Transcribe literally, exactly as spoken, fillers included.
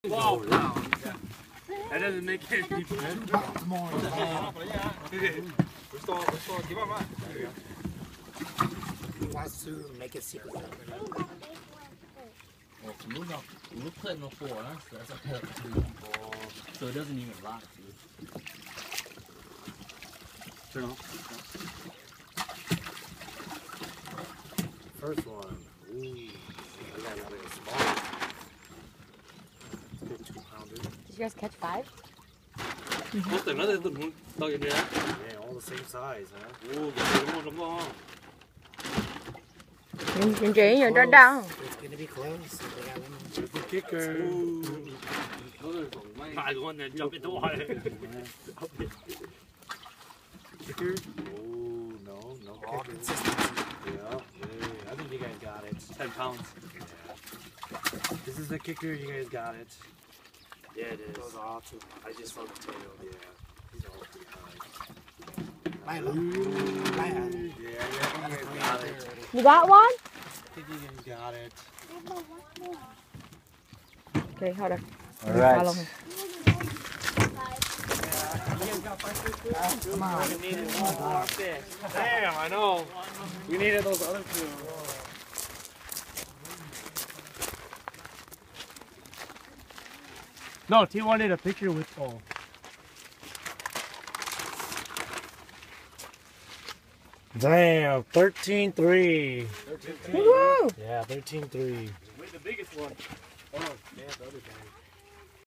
twelve pounds. That doesn't make any sense. Come on. We're still, we're still, give him that. There you go. He wants to make it secret. Well, we're not, we're putting no four, huh? So that's okay. So it doesn't even lock, dude. Turn off. First one. Ooh. We got another small. Good two pounder. Did you guys catch five? Colston, nó từ tao vậy nè. Yeah, all the same size, huh? Ồ, cái này đúng không? Nhìn chị nhìn trên đâu? It's gonna be close. They got one. There's the kicker. I go in there and jump in the water. Kicker? Oh, no, no All kicker. consistency. Yeah, yeah, I think you guys got it. Ten pounds. Yeah. This is the kicker, you guys got it. Yeah, it is. Those are all two. I just saw the tail. Yeah. These are all pretty high. Milo. Yeah, yeah, I think you guys got it. You got one? I think you guys got it. Okay, hold on. All right. Follow him. Come on. We needed one more fish. Damn, I know. We needed those other two. No, T wanted a picture with Paul. Damn, thirteen three. Woo! Yeah, thirteen three. Wait, the biggest one. Oh, yeah, the other guy.